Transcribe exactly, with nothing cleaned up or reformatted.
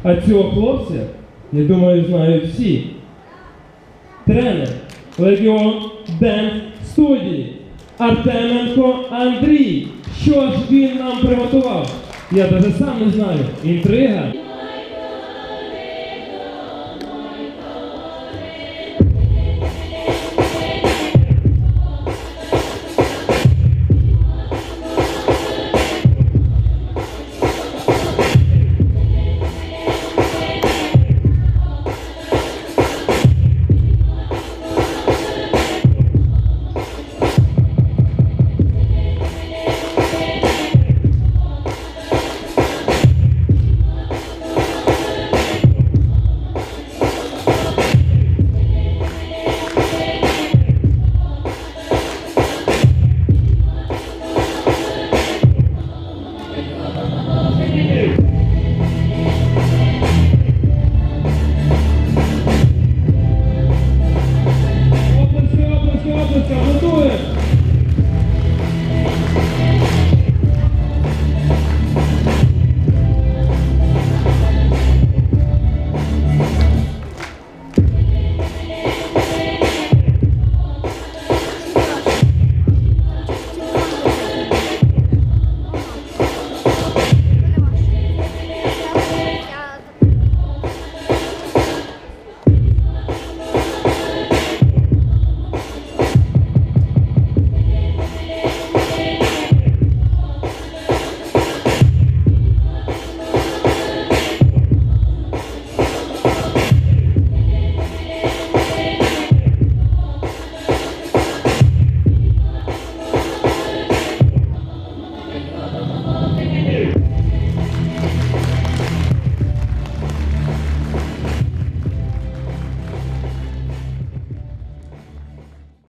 А цього хлопця, я думаю, знають всі. Тренер Легіон Денс студії Артеменко Андрій. Що ж він нам приготував? Я навіть сам не знаю. Інтрига.